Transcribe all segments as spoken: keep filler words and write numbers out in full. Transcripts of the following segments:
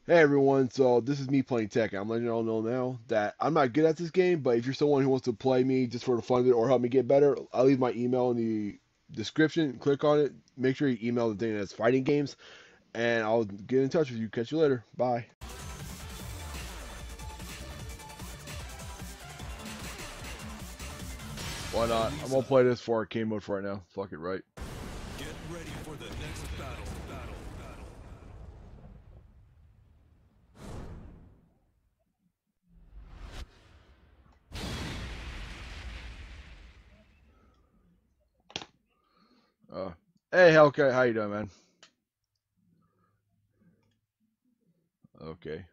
Hey everyone, so this is me playing Tekken. I'm letting you all know now that I'm not good at this game, but if you're someone who wants to play me just for the fun of it or help me get better, I'll leave my email in the description. Click on it. Make sure you email the thing that's fighting games, and I'll get in touch with you. Catch you later. Bye. Why not? I'm gonna play this for arcade mode for right now. Fuck it, right? Get ready for the next battle. Battle. Battle. Uh, hey, okay, how you doing, man? Okay.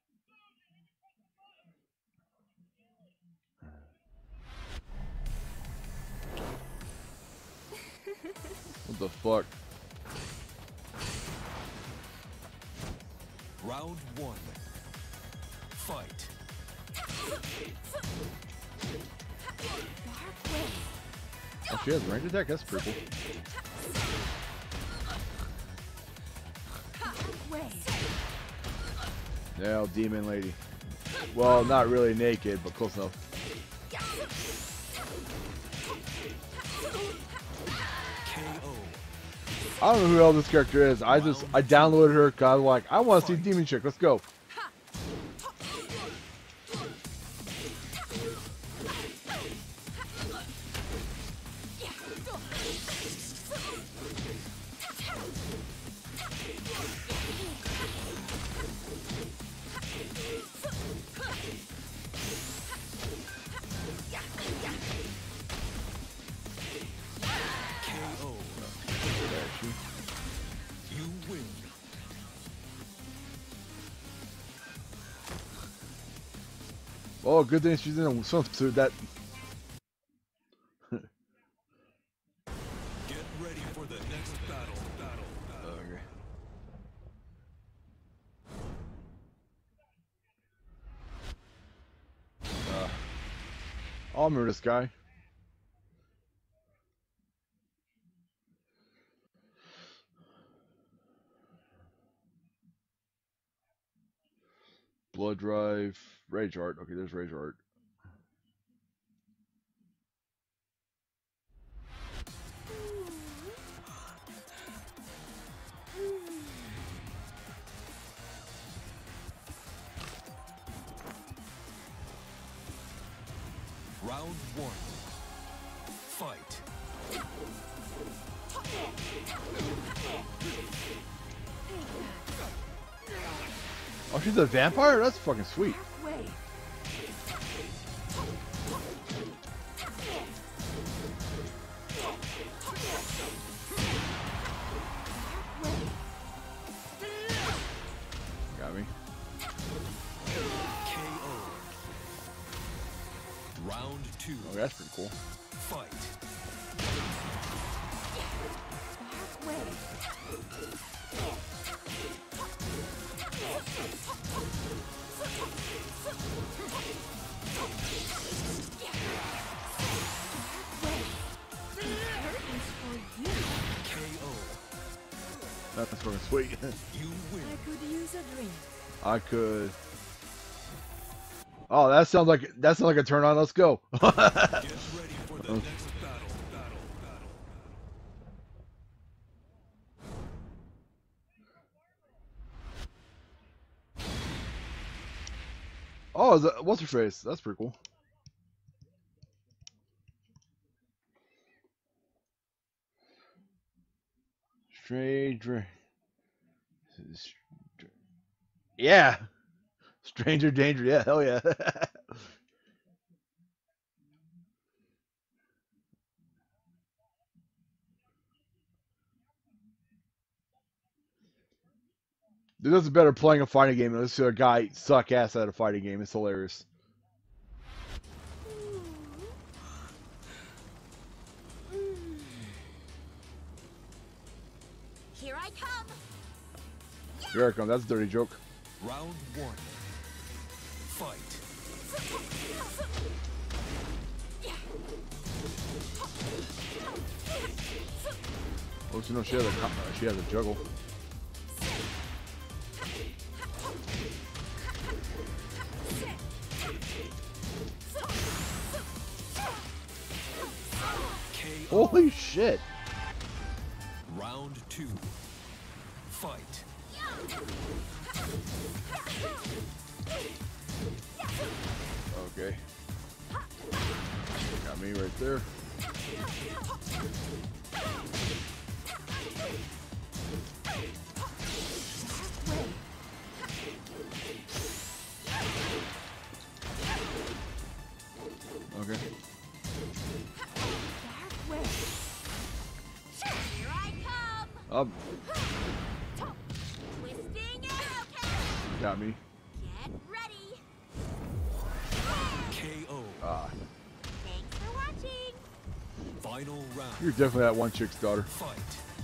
What the fuck? Round one. Fight. Oh, she has range attack. That's pretty cool. Yeah, demon lady. Well, not really naked, but close enough. K O. I don't know who else this character is. I just I downloaded her because I was like, I want to see Demon Chick. Let's go. K O. You win. Oh, good thing she's in a swimsuit. That Get ready for the next battle. Battle. Battle. okay. Uh, I'll remember this guy. Blood Drive, Rage Art. Okay, there's Rage Art. Round one. Fight. Oh, she's a vampire? That's fucking sweet. Got me. K O. Round two. Oh, that's pretty cool. Fight. K O. That's fucking sweet. You win. I could use a drink. I could. Oh, that sounds like that sounds like a turn on. Let's go. Get ready for the next battle. Battle. Battle. Oh, is that, what's her face? That's pretty cool. Stranger. Yeah. Stranger Danger. Yeah, hell yeah. Dude, this is better playing a fighting game than listening to a guy suck ass at a fighting game. It's hilarious. Here I come. Here I come. That's a dirty joke. Round one. Fight. Oh, you know she has a she has a juggle. Holy shit. Round two. Fight. Okay. Got me right there. Okay. Here I come. Up. Twisting arrow cannon. Got me. Get ready. K O. Ah. Thanks for watching. Final round. You're definitely that one chick's daughter. Fight.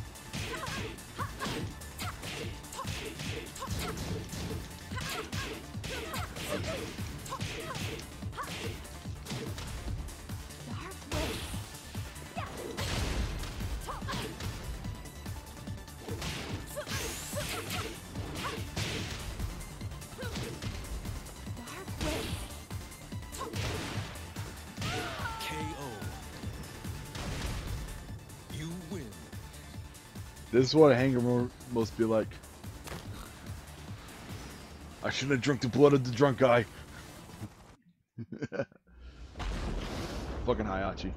K O. You win. This is what a hangover must be like. I shouldn't have drunk the blood of the drunk guy. Fucking Hayachi.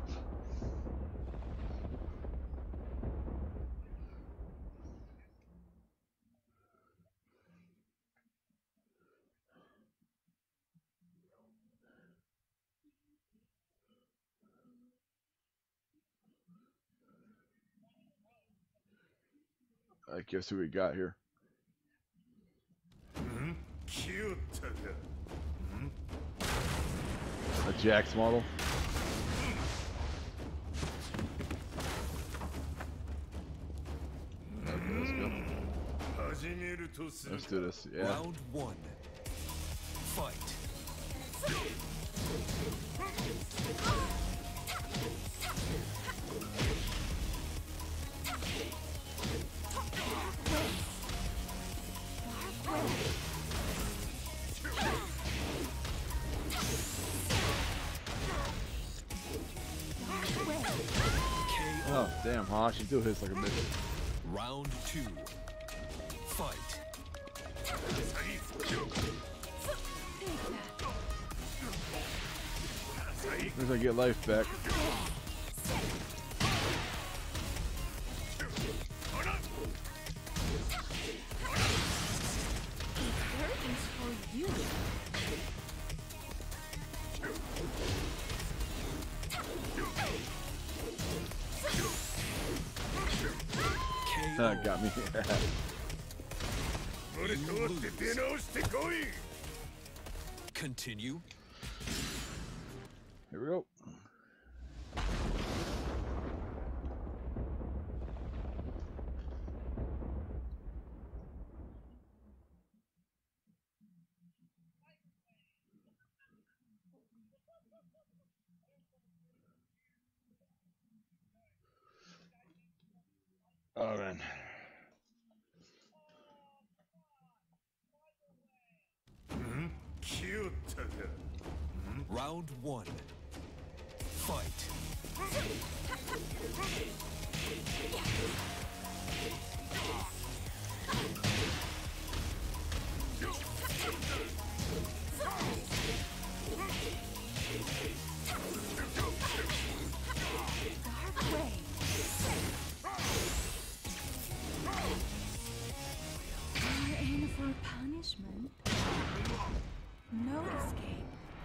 I guess who we got here? A Jax model. Okay, let's go. Let's do this. Yeah. Round one. Fight. Oh, damn, huh? She still hits like a bitch. Round two. Fight. As soon as I get life back. Curtains for you. K Uh, O. got me. Continue. Here we go. Oh man. Round one. Fight. You're in for punishment. No escape.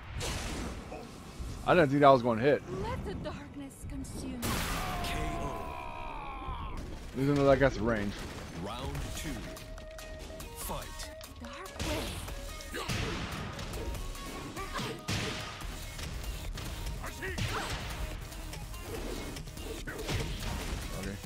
I didn't think that was going to hit. Let the darkness consume you. K O. Even though that got the range. Round two. Fight. Dark way. Okay.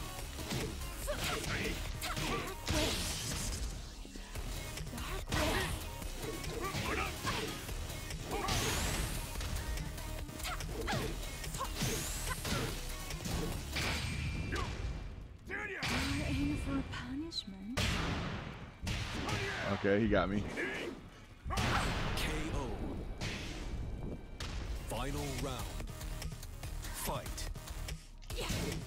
You're in for punishment. Okay, he got me. K O. Final round. Fight.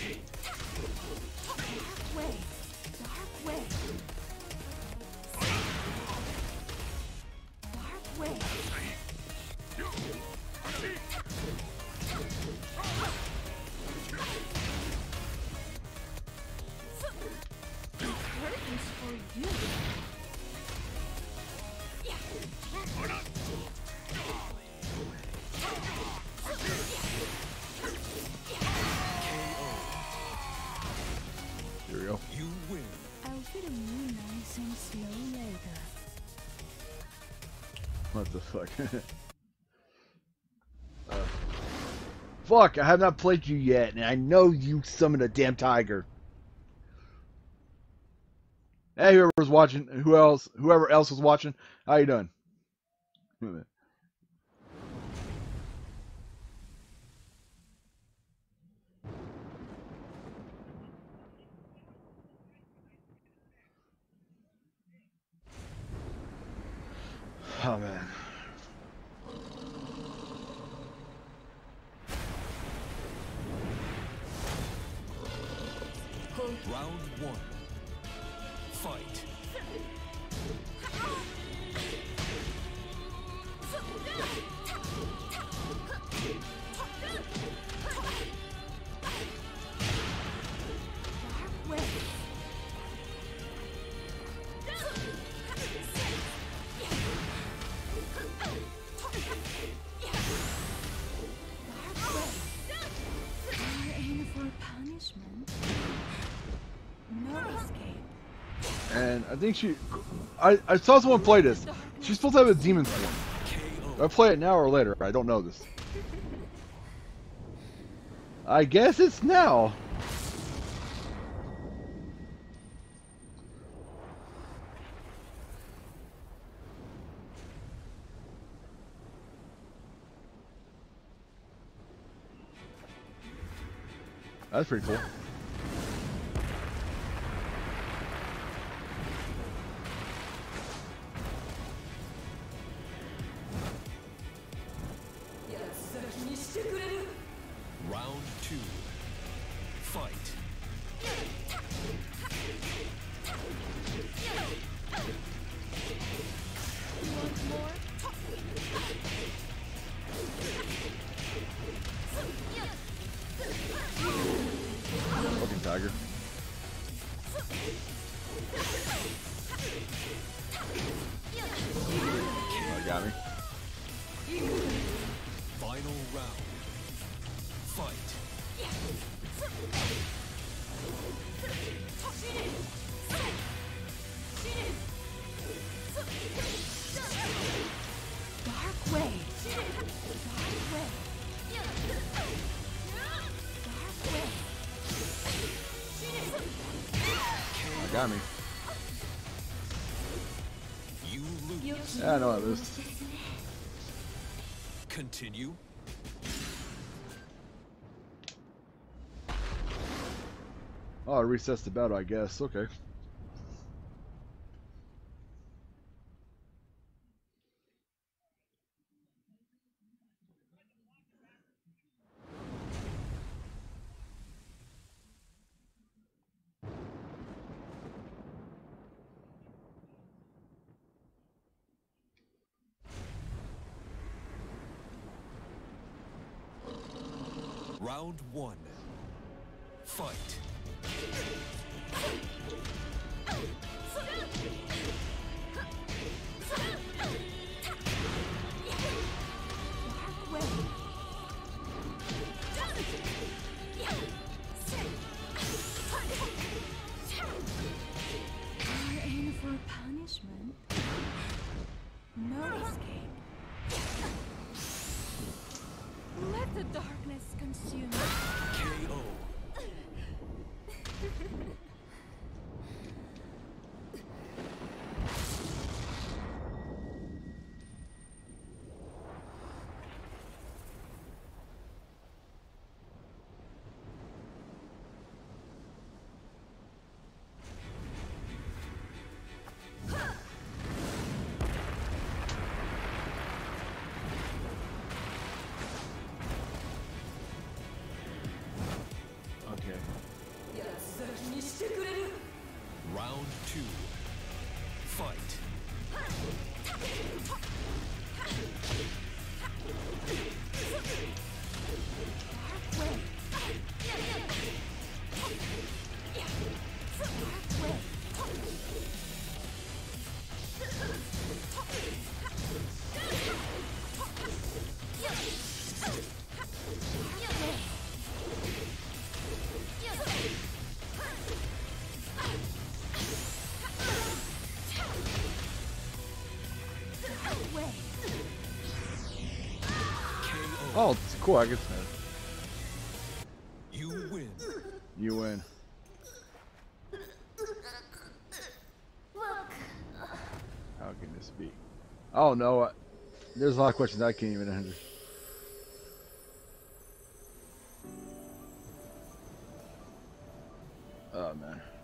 way. Dark way. Dark way. Curtains for you. Here we go. You win. I'll fit a new nice and slow later. What the fuck? uh, fuck! I have not played you yet, and I know you summoned a damn tiger. Hey, whoever's watching, who else, whoever else was watching, how you doing? Wait a minute. Oh man. Round one. Fight. Dark way. Dark way. You're in for punishment. No escape. And I think she, I, I saw someone play this. She's supposed to have a demon form. K Do I O. play it now or later? I don't know this. I guess it's now. That's pretty cool. Round two. Fight. You want more? Fucking tiger. Oh, got me. Final round. Fight. Dark way. Dark way. Dark way. Oh, got me. You lose. Yeah, I know I lose. Continue. Oh, it resets the battle, I guess. Okay. Round one. Fight. Dark way. You're in for punishment. No escape. Let the darkness consume you. K O. Oh, it's cool. I guess You win. you win. How can this be? Oh no, I, there's a lot of questions I can't even answer. Oh man.